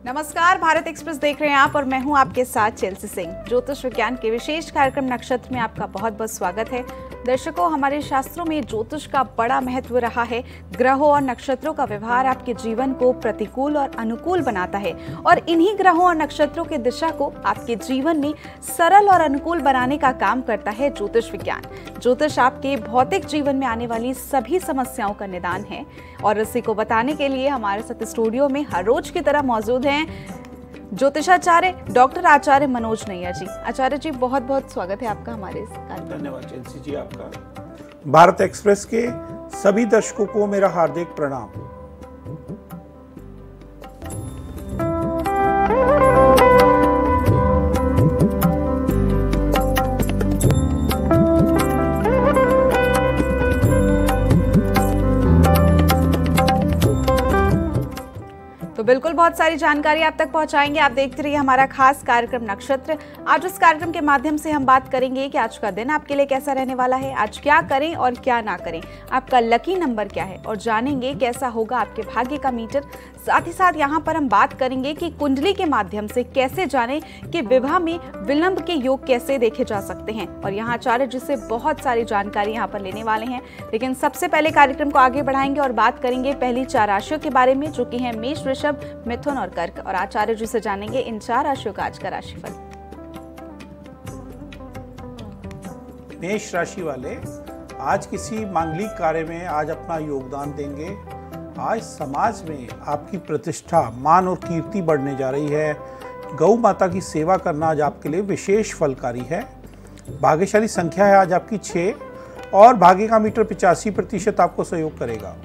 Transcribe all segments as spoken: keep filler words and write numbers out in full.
नमस्कार, भारत एक्सप्रेस देख रहे हैं आप और मैं हूं आपके साथ चेल्सी सिंह। ज्योतिष विज्ञान के विशेष कार्यक्रम नक्षत्र में आपका बहुत बहुत स्वागत है। दर्शकों, हमारे शास्त्रों में ज्योतिष का बड़ा महत्व रहा है। ग्रहों और नक्षत्रों का व्यवहार आपके जीवन को प्रतिकूल और अनुकूल बनाता है और इन्हीं ग्रहों और नक्षत्रों की दिशा को आपके जीवन में सरल और अनुकूल बनाने का काम करता है ज्योतिष विज्ञान। ज्योतिष आपके भौतिक जीवन में आने वाली सभी समस्याओं का निदान है और इसी को बताने के लिए हमारे साथ स्टूडियो में हर रोज की तरह मौजूद हैं ज्योतिषाचार्य डॉक्टर आचार्य मनोज नैयर जी। आचार्य जी, बहुत बहुत स्वागत है आपका हमारे इस कार्यक्रम में। धन्यवाद चेल्सी जी आपका। भारत एक्सप्रेस के सभी दर्शकों को मेरा हार्दिक प्रणाम। तो बिल्कुल बहुत सारी जानकारी आप तक पहुंचाएंगे। आप देखते रहिए हमारा खास कार्यक्रम नक्षत्र। आज इस कार्यक्रम के माध्यम से हम बात करेंगे कि आज का दिन आपके लिए कैसा रहने वाला है, आज क्या करें और क्या ना करें, आपका लकी नंबर क्या है और जानेंगे कैसा होगा आपके भाग्य का मीटर। साथ ही साथ यहाँ पर हम बात करेंगे कि कुंडली के माध्यम से कैसे जाने कि विवाह में विलंब के योग कैसे देखे जा सकते हैं और यहाँ आचार्य जी से बहुत सारी जानकारी यहाँ पर लेने वाले हैं। लेकिन सबसे पहले कार्यक्रम को आगे बढ़ाएंगे और बात करेंगे पहली चार राशियों के बारे में, जो कि है मेष, वृषभ, मिथुन और कर्क। और आचार्य जी से जानेंगे इन चार राशियों का आज का राशिफल। मेष राशि वाले आज किसी मांगलिक कार्य में आज अपना योगदान देंगे। आज समाज में आपकी प्रतिष्ठा, मान और कीर्ति बढ़ने जा रही है। गौ माता की सेवा करना आज आपके लिए विशेष फलकारी है। भाग्यशाली संख्या है आज आपकी छह और भाग्य का मीटर पिचासी प्रतिशत आपको सहयोग करेगा।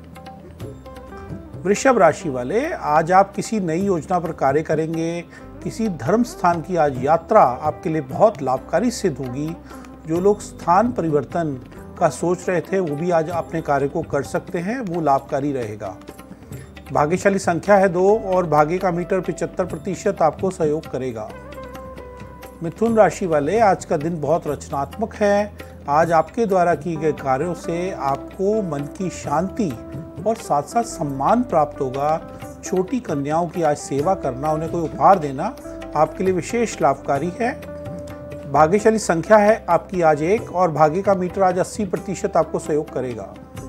वृषभ राशि वाले आज आप किसी नई योजना पर कार्य करेंगे। किसी धर्म स्थान की आज यात्रा आपके लिए बहुत लाभकारी सिद्ध होगी। जो लोग स्थान परिवर्तन का सोच रहे थे वो भी आज अपने कार्य को कर सकते हैं, वो लाभकारी रहेगा। भाग्यशाली संख्या है दो और भाग्य का मीटर पचहत्तर प्रतिशत आपको सहयोग करेगा। मिथुन राशि वाले आज का दिन बहुत रचनात्मक है। आज आपके द्वारा किए गए कार्यों से आपको मन की शांति और साथ साथ सम्मान प्राप्त होगा। छोटी कन्याओं की आज सेवा करना, उन्हें कोई उपहार देना आपके लिए विशेष लाभकारी है। भाग्यशाली संख्या है आपकी आज एक और भाग्य का मीटर आज अस्सी प्रतिशत आपको सहयोग करेगा।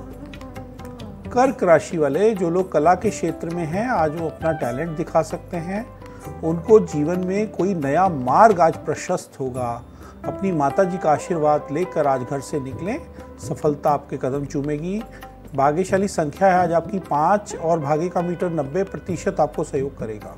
कर्क राशि वाले जो लोग कला के क्षेत्र में हैं आज वो अपना टैलेंट दिखा सकते हैं। उनको जीवन में कोई नया मार्ग आज प्रशस्त होगा। अपनी माता जी का आशीर्वाद लेकर आज घर से निकलें, सफलता आपके कदम चूमेगी। भाग्यशाली संख्या है आज आपकी पाँच और भाग्य का मीटर नब्बे प्रतिशत आपको सहयोग करेगा।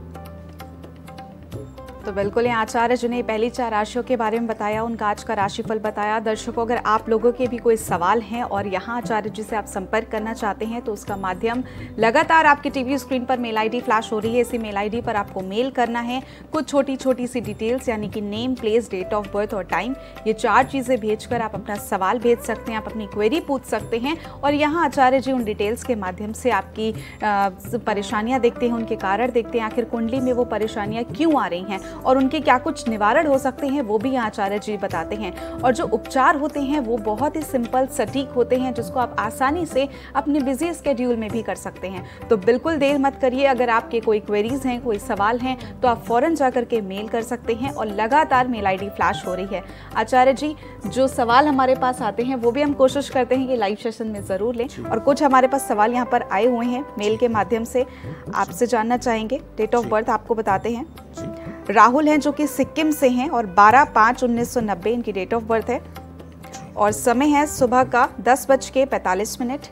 तो बिल्कुल यहाँ आचार्य जी ने पहली चार राशियों के बारे में बताया, उनका आज का राशिफल बताया। दर्शकों, अगर आप लोगों के भी कोई सवाल हैं और यहाँ आचार्य जी से आप संपर्क करना चाहते हैं तो उसका माध्यम लगातार आपकी टीवी स्क्रीन पर मेल आईडी फ्लैश हो रही है। इसी मेल आईडी पर आपको मेल करना है कुछ छोटी छोटी सी डिटेल्स, यानी कि name, place, date of birth और टाइम। ये चार चीज़ें भेजकर आप अपना सवाल भेज सकते हैं, आप अपनी क्वेरी पूछ सकते हैं और यहाँ आचार्य जी उन डिटेल्स के माध्यम से आपकी परेशानियाँ देखते हैं, उनके कारण देखते हैं, आखिर कुंडली में वो परेशानियाँ क्यों आ रही हैं और उनके क्या कुछ निवारण हो सकते हैं वो भी यहाँ आचार्य जी बताते हैं। और जो उपचार होते हैं वो बहुत ही सिंपल, सटीक होते हैं, जिसको आप आसानी से अपने बिजी स्केड्यूल में भी कर सकते हैं। तो बिल्कुल देर मत करिए। अगर आपके कोई क्वेरीज हैं, कोई सवाल हैं तो आप फौरन जाकर के मेल कर सकते हैं और लगातार मेल आईडी फ्लैश हो रही है। आचार्य जी, जो सवाल हमारे पास आते हैं वो भी हम कोशिश करते हैं कि लाइव सेशन में ज़रूर लें और कुछ हमारे पास सवाल यहाँ पर आए हुए हैं मेल के माध्यम से, आपसे जानना चाहेंगे। डेट ऑफ बर्थ आपको बताते हैं। राहुल हैं जो कि सिक्किम से हैं और बारह पाँच उन्नीस सौ नब्बे इनकी डेट ऑफ बर्थ है और समय है सुबह का दस बज के पैंतालीस मिनट।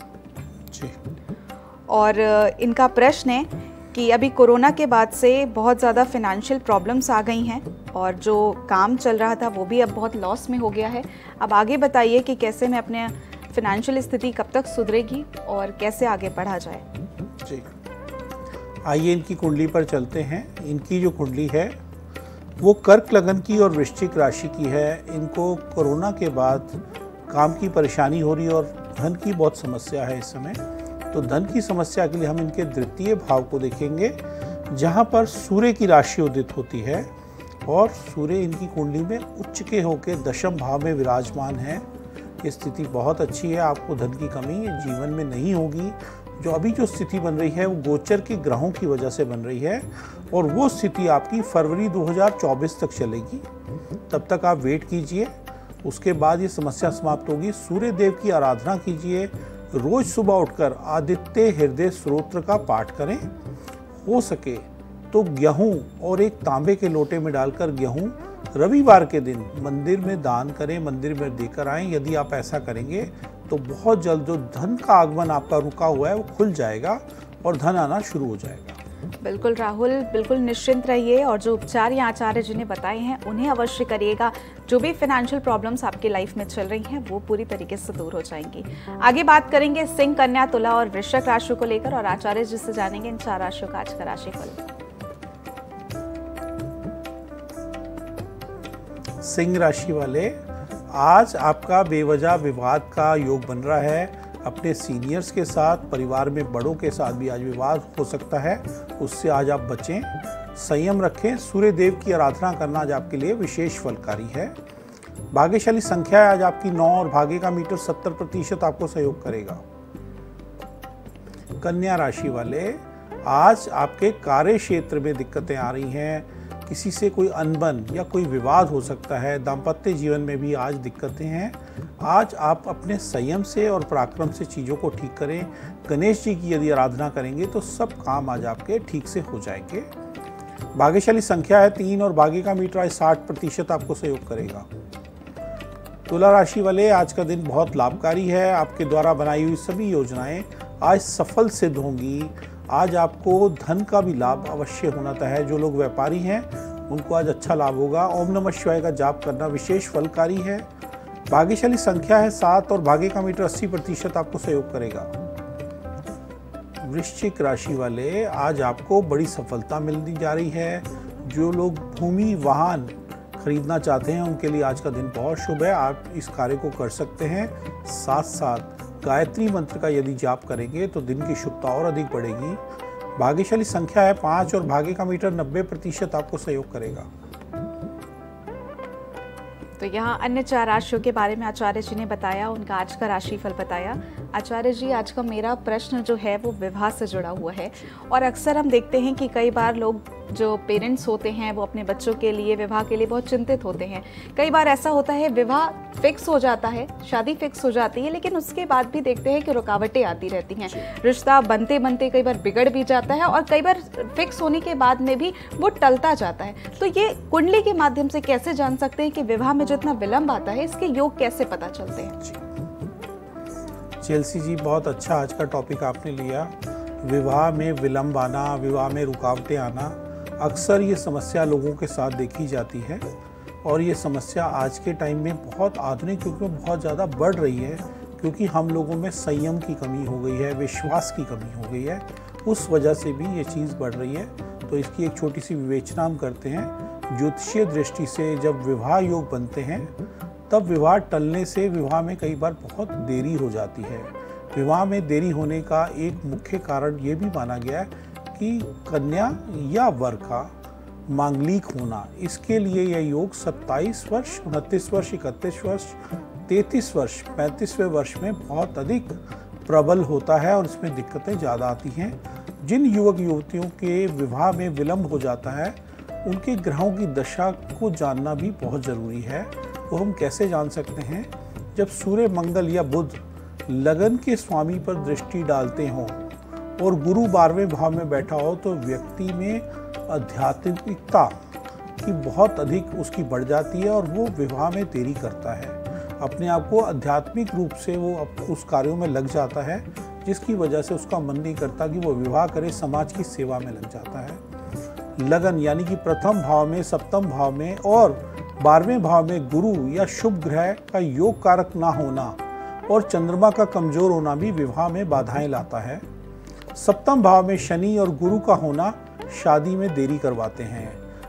और इनका प्रश्न है कि अभी कोरोना के बाद से बहुत ज़्यादा फिनेंशियल प्रॉब्लम्स आ गई हैं और जो काम चल रहा था वो भी अब बहुत लॉस में हो गया है। अब आगे बताइए कि कैसे मैं अपने फिनेंशियल स्थिति कब तक सुधरेगी और कैसे आगे बढ़ा जाए। जी, आइए इनकी कुंडली पर चलते हैं। इनकी जो कुंडली है वो कर्क लगन की और वृश्चिक राशि की है। इनको कोरोना के बाद काम की परेशानी हो रही है और धन की बहुत समस्या है इस समय। तो धन की समस्या के लिए हम इनके द्वितीय भाव को देखेंगे, जहाँ पर सूर्य की राशि उदित होती है और सूर्य इनकी कुंडली में उच्च के होकर दशम भाव में विराजमान है। ये स्थिति बहुत अच्छी है। आपको धन की कमी जीवन में नहीं होगी। जो अभी जो स्थिति बन रही है वो गोचर के ग्रहों की वजह से बन रही है और वो स्थिति आपकी फरवरी दो हज़ार चौबीस तक चलेगी। तब तक आप वेट कीजिए, उसके बाद ये समस्या समाप्त होगी। सूर्य देव की आराधना कीजिए, रोज सुबह उठकर आदित्य हृदय स्तोत्र का पाठ करें। हो सके तो गेहूं और एक तांबे के लोटे में डालकर गेहूं रविवार के दिन मंदिर में दान करें, मंदिर में देकर आएं। यदि आप ऐसा करेंगे तो बहुत जल्द जो धन का आगमन आपका रुका हुआ है वो खुल जाएगा और धन आना शुरू हो जाएगा। बिल्कुल राहुल, बिल्कुल निश्चिंत रहिए और जो उपचार या आचार्य जी ने बताए हैं उन्हें अवश्य करिएगा। जो भी फाइनेंशियल प्रॉब्लम्स आपकी लाइफ में चल रही हैं वो पूरी तरीके से दूर हो जाएंगी। आगे बात करेंगे सिंह, कन्या, तुला और वृश्चिक राशि को लेकर और आचार्य जी से जानेंगे इन चार राशियों का आज का राशिफल। सिंह राशि वाले, आज आपका बेवजह विवाद का योग बन रहा है। अपने सीनियर्स के साथ, परिवार में बड़ों के साथ भी आज विवाद हो सकता है, उससे आज आप बचें, संयम रखें। सूर्य देव की आराधना करना आज आपके लिए विशेष फलकारी है। भाग्यशाली संख्या है आज आपकी नौ और भाग्य का मीटर सत्तर प्रतिशत आपको सहयोग करेगा। कन्या राशि वाले, आज आपके कार्य क्षेत्र में दिक्कतें आ रही हैं, किसी से कोई अनबन या कोई विवाद हो सकता है। दाम्पत्य जीवन में भी आज दिक्कतें हैं। आज आप अपने संयम से और पराक्रम से चीज़ों को ठीक करें। गणेश जी की यदि आराधना करेंगे तो सब काम आज आपके ठीक से हो जाएंगे। भाग्यशाली संख्या है तीन और भाग्य का मीटर आज साठ प्रतिशत आपको सहयोग करेगा। तुला राशि वाले, आज का दिन बहुत लाभकारी है। आपके द्वारा बनाई हुई सभी योजनाएं आज सफल सिद्ध होंगी। आज आपको धन का भी लाभ अवश्य होना है। जो लोग व्यापारी हैं उनको आज अच्छा लाभ होगा। ओम नमः शिवाय का जाप करना विशेष फलकारी है। भाग्यशाली संख्या है सात और भाग्य का मीटर अस्सी प्रतिशत आपको सहयोग करेगा। वृश्चिक राशि वाले, आज आपको बड़ी सफलता मिलने जा रही है। जो लोग भूमि वाहन खरीदना चाहते हैं उनके लिए आज का दिन बहुत शुभ है। आप इस कार्य को कर सकते हैं। साथ साथ गायत्री मंत्र का यदि जाप करेंगे तो दिन की शुभता और अधिक बढ़ेगी। भाग्यशाली संख्या है पाँच और भाग्य का मीटर नब्बे प्रतिशत आपको सहयोग करेगा। तो यहाँ अन्य चार राशियों के बारे में आचार्य जी ने बताया, उनका आज का राशिफल बताया। आचार्य जी, आज का मेरा प्रश्न जो है वो विवाह से जुड़ा हुआ है और अक्सर हम देखते हैं कि कई बार लोग जो पेरेंट्स होते हैं वो अपने बच्चों के लिए, विवाह के लिए बहुत चिंतित होते हैं। कई बार ऐसा होता है विवाह फिक्स हो जाता है, शादी फिक्स हो जाती है, लेकिन उसके बाद भी देखते हैं कि रुकावटें आती रहती हैं। रिश्ता बनते बनते कई बार बिगड़ भी जाता है और कई बार फिक्स होने के बाद में भी वो टलता जाता है। तो ये कुंडली के माध्यम से कैसे जान सकते हैं कि विवाह में जो इतना विलंब आता है, इसके योग कैसे पता चलते हैं? चेल्सी जी, बहुत अच्छा आज का टॉपिक आपने लिया। विवाह में विलंब आना, विवाह में रुकावटें आना, अक्सर ये समस्या लोगों के साथ देखी जाती है और ये समस्या आज के टाइम में बहुत आधुनिक युग में बहुत ज़्यादा बढ़ रही है, क्योंकि हम लोगों में संयम की कमी हो गई है, विश्वास की कमी हो गई है। उस वजह से भी ये चीज़ बढ़ रही है। तो इसकी एक छोटी सी विवेचना हम करते हैं। ज्योतिषीय दृष्टि से जब विवाह योग बनते हैं तब विवाह टलने से विवाह में कई बार बहुत देरी हो जाती है। विवाह में देरी होने का एक मुख्य कारण ये भी माना गया है कि कन्या या वर का मांगलिक होना। इसके लिए यह योग सत्ताईस वर्ष, उनतीस वर्ष, इकतीस वर्ष, तैंतीस वर्ष, पैंतीसवें वर्ष में बहुत अधिक प्रबल होता है और इसमें दिक्कतें ज़्यादा आती हैं। जिन युवक युवतियों के विवाह में विलंब हो जाता है उनके ग्रहों की दशा को जानना भी बहुत ज़रूरी है। वो हम कैसे जान सकते हैं? जब सूर्य, मंगल या बुध लगन के स्वामी पर दृष्टि डालते हों और गुरु बारहवें भाव में बैठा हो तो व्यक्ति में आध्यात्मिकता की बहुत अधिक उसकी बढ़ जाती है और वो विवाह में देरी करता है। अपने आप को आध्यात्मिक रूप से वो उस कार्यों में लग जाता है, जिसकी वजह से उसका मन नहीं करता कि वो विवाह करे, समाज की सेवा में लग जाता है। लगन यानी कि प्रथम भाव में, सप्तम भाव में और बारहवें भाव में गुरु या शुभ ग्रह का योग कारक ना होना और चंद्रमा का कमजोर होना भी विवाह में बाधाएं लाता है। सप्तम भाव में शनि और गुरु का होना शादी में देरी करवाते हैं।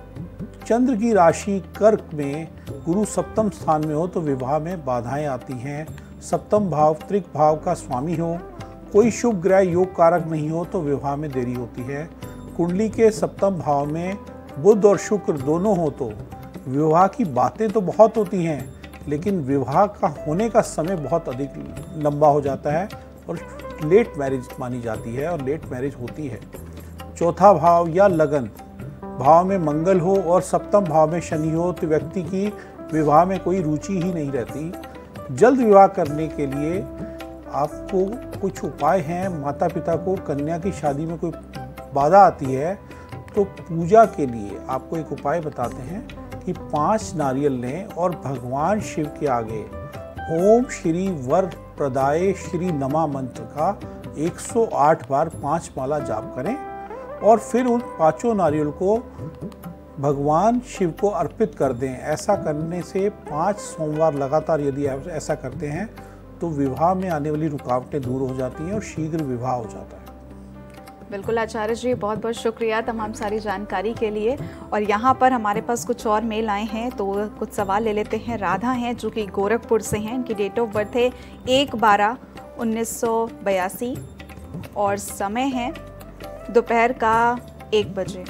चंद्र की राशि कर्क में गुरु सप्तम स्थान में हो तो विवाह में बाधाएं आती हैं। सप्तम भाव त्रिक भाव का स्वामी हो, कोई शुभ ग्रह योग कारक नहीं हो तो विवाह में देरी होती है। कुंडली के सप्तम भाव में बुध और शुक्र दोनों हो तो विवाह की बातें तो बहुत होती हैं, लेकिन विवाह का होने का समय बहुत अधिक लंबा हो जाता है और लेट मैरिज मानी जाती है और लेट मैरिज होती है। चौथा भाव या लगन भाव में मंगल हो और सप्तम भाव में शनि हो तो व्यक्ति की विवाह में कोई रुचि ही नहीं रहती। जल्द विवाह करने के लिए आपको कुछ उपाय हैं। माता पिता को कन्या की शादी में कोई बाधा आती है तो पूजा के लिए आपको एक उपाय बताते हैं कि पांच नारियल लें और भगवान शिव के आगे ओम श्री वर प्रदाय श्री नमा मंत्र का एक सौ आठ बार पांच माला जाप करें और फिर उन पांचों नारियल को भगवान शिव को अर्पित कर दें। ऐसा करने से पांच सोमवार लगातार यदि आप ऐसा करते हैं तो विवाह में आने वाली रुकावटें दूर हो जाती हैं और शीघ्र विवाह हो जाता है। बिल्कुल आचार्य जी, बहुत बहुत शुक्रिया तमाम सारी जानकारी के लिए। और यहाँ पर हमारे पास कुछ और मेल आए हैं तो कुछ सवाल ले लेते हैं। राधा हैं जो कि गोरखपुर से हैं, इनकी डेट ऑफ बर्थ है एक बारह उन्नीस सौ बयासी और समय है दोपहर का एक बजे।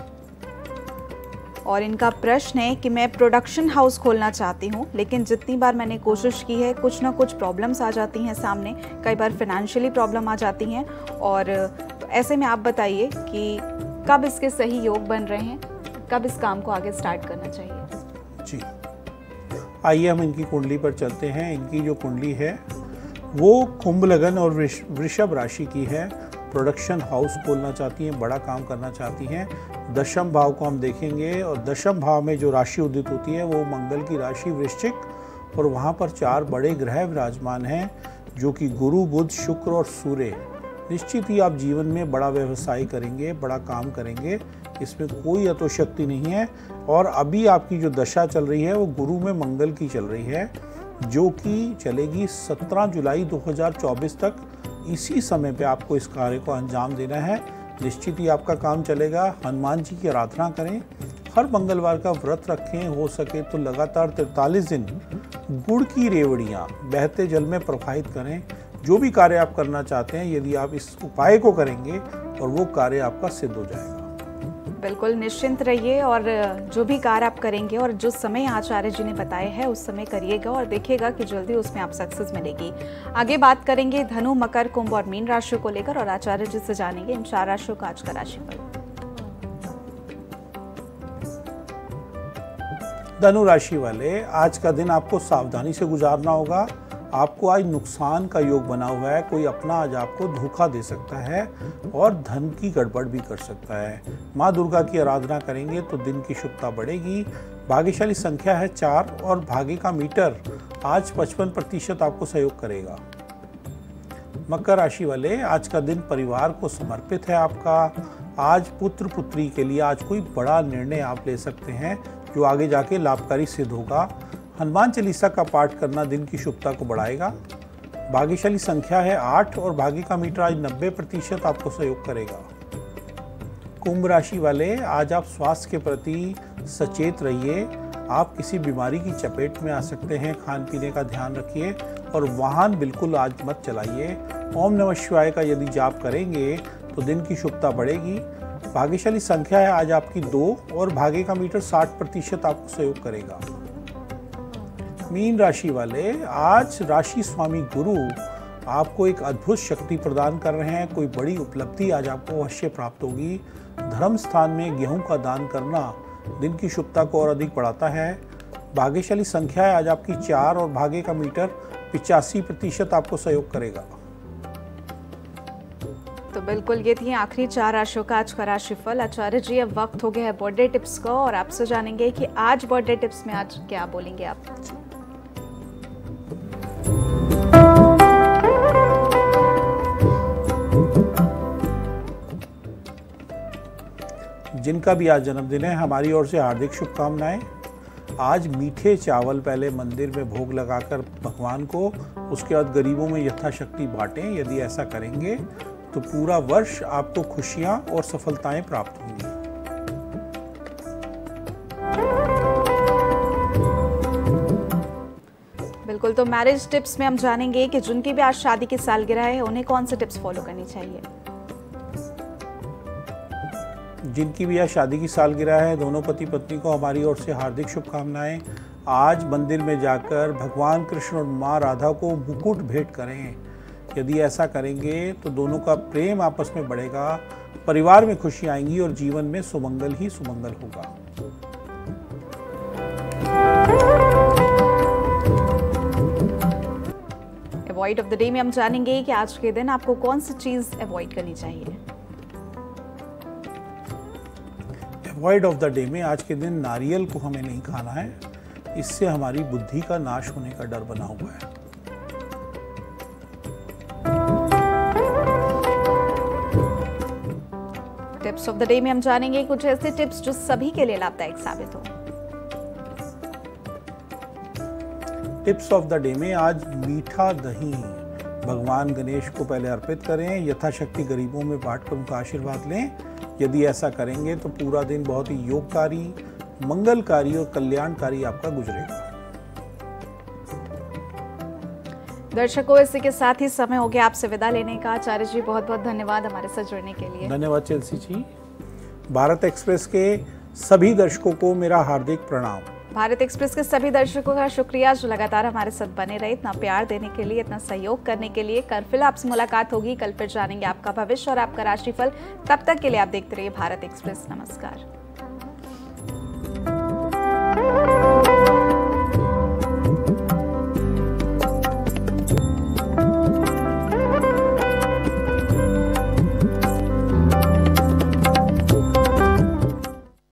और इनका प्रश्न है कि मैं प्रोडक्शन हाउस खोलना चाहती हूँ, लेकिन जितनी बार मैंने कोशिश की है कुछ ना कुछ प्रॉब्लम्स आ जाती हैं सामने, कई बार फाइनेंशियली प्रॉब्लम आ जाती हैं। और तो ऐसे में आप बताइए कि कब इसके सही योग बन रहे हैं, कब इस काम को आगे स्टार्ट करना चाहिए? जी, आइए हम इनकी कुंडली पर चलते हैं। इनकी जो कुंडली है वो कुंभ लगन और वृषभ राशि की है। प्रोडक्शन हाउस खोलना चाहती हैं, बड़ा काम करना चाहती हैं। दशम भाव को हम देखेंगे और दशम भाव में जो राशि उदित होती है वो मंगल की राशि वृश्चिक और वहाँ पर चार बड़े ग्रह विराजमान हैं जो कि गुरु, बुध, शुक्र और सूर्य। निश्चित ही आप जीवन में बड़ा व्यवसाय करेंगे, बड़ा काम करेंगे, इसमें कोई अतोशक्ति नहीं है। और अभी आपकी जो दशा चल रही है वो गुरु में मंगल की चल रही है जो कि चलेगी सत्रह जुलाई दो हज़ार चौबीस तक। इसी समय पे आपको इस कार्य को अंजाम देना है। निश्चित ही आपका काम चलेगा। हनुमान जी की आराधना करें, हर मंगलवार का व्रत रखें, हो सके तो लगातार तैंतालीस दिन गुड़ की रेवड़ियाँ बहते जल में प्रवाहित करें। जो भी कार्य आप करना चाहते हैं यदि आप इस उपाय को करेंगे और वो कार्य आपका सिद्ध हो जाएगा। बिल्कुल निश्चिंत रहिए और जो भी कार्य आप करेंगे और जो समय आचार्य जी ने बताया है उस समय करिएगा और देखिएगा कि जल्दी उसमें आप सक्सेस मिलेगी। आगे बात करेंगे धनु, मकर, कुंभ और मीन राशियों को लेकर और आचार्य जी से जानेंगे इन चार राशियों का आज का राशिफल। धनु राशि वाले, आज का दिन आपको सावधानी से गुजारना होगा। आपको आज नुकसान का योग बना हुआ है। कोई अपना आज आपको धोखा दे सकता है और धन की गड़बड़ भी कर सकता है। माँ दुर्गा की आराधना करेंगे तो दिन की शुभता बढ़ेगी। भाग्यशाली संख्या है चार और भाग्य का मीटर आज पचपन प्रतिशत आपको सहयोग करेगा। मकर राशि वाले, आज का दिन परिवार को समर्पित है आपका। आज पुत्र पुत्री के लिए आज कोई बड़ा निर्णय आप ले सकते हैं जो आगे जाके लाभकारी सिद्ध होगा। हनुमान चालीसा का पाठ करना दिन की शुभता को बढ़ाएगा। भाग्यशाली संख्या है आठ और भाग्य का मीटर आज नब्बे प्रतिशत आपको सहयोग करेगा। कुंभ राशि वाले, आज आप स्वास्थ्य के प्रति सचेत रहिए। आप किसी बीमारी की चपेट में आ सकते हैं। खान पीने का ध्यान रखिए और वाहन बिल्कुल आज मत चलाइए। ओम नमः शिवाय का यदि जाप करेंगे तो दिन की शुभता बढ़ेगी। भाग्यशाली संख्या है आज आपकी दो और भाग्य का मीटर साठ प्रतिशत आपको सहयोग करेगा। मीन राशि वाले, आज राशि स्वामी गुरु आपको एक अद्भुत शक्ति प्रदान कर रहे हैं। कोई बड़ी उपलब्धि आज आपको अवश्य प्राप्त होगी। धर्म स्थान में गेहूं का दान करना दिन की शुभता को और अधिक बढ़ाता है। भाग्यशाली संख्या है आज आपकी चार और भाग्य का मीटर पिचासी प्रतिशत आपको सहयोग करेगा। तो बिल्कुल ये थी आखिरी चार राशियों का आज का राशिफल। आचार्य जी, अब वक्त हो गया है बर्थडे टिप्स का और आपसे जानेंगे कि आज बर्थडे टिप्स में आज क्या बोलेंगे आप। जिनका भी आज जन्मदिन है हमारी ओर से हार्दिक शुभकामनाएं। आज मीठे चावल पहले मंदिर में भोग लगाकर भगवान को, उसके बाद गरीबों में यथाशक्ति बांटें। यदि ऐसा करेंगे तो पूरा वर्ष आपको खुशियां और सफलताएं प्राप्त होंगी। बिल्कुल, तो मैरिज टिप्स में हम जानेंगे कि जिनकी भी आज शादी की सालगिरह है उन्हें कौन से टिप्स फॉलो करनी चाहिए। जिनकी भी आज शादी की सालगिरह है दोनों पति पत्नी को हमारी ओर से हार्दिक शुभकामनाएं। आज मंदिर में जाकर भगवान कृष्ण और माँ राधा को मुकुट भेंट करें। यदि ऐसा करेंगे तो दोनों का प्रेम आपस में बढ़ेगा, परिवार में खुशी आएंगी और जीवन में सुमंगल ही सुमंगल होगा। अवॉइड ऑफ द डे में हम जानेंगे कि आज के दिन आपको कौन सी चीज अवॉइड करनी चाहिए। अवॉइड ऑफ द डे में आज के दिन नारियल को हमें नहीं खाना है, इससे हमारी बुद्धि का नाश होने का डर बना हुआ है। टिप्स ऑफ द डे में हम जानेंगे कुछ ऐसे टिप्स जो सभी के लिए लाभदायक साबित हो। टिप्स ऑफ द डे में आज मीठा दही भगवान गणेश को पहले अर्पित करें, यथाशक्ति गरीबों में बांटकर उनका आशीर्वाद लें। यदि ऐसा करेंगे तो पूरा दिन बहुत ही योगकारी, मंगलकारी और कल्याणकारी आपका गुजरेगा। दर्शकों, इसी के साथ ही समय हो गया आपसे विदा लेने का। आचार्य जी, बहुत बहुत धन्यवाद हमारे साथ जुड़ने के लिए। धन्यवाद चेल्सी जी। भारत एक्सप्रेस के सभी दर्शकों को मेरा हार्दिक प्रणाम। भारत एक्सप्रेस के सभी दर्शकों का शुक्रिया जो लगातार हमारे साथ बने रहे, इतना प्यार देने के लिए, इतना सहयोग करने के लिए। कल फिर आपसे मुलाकात होगी। कल फिर जानेंगे आपका भविष्य और आपका राशिफल। तब तक के लिए आप देखते रहिए भारत एक्सप्रेस। नमस्कार।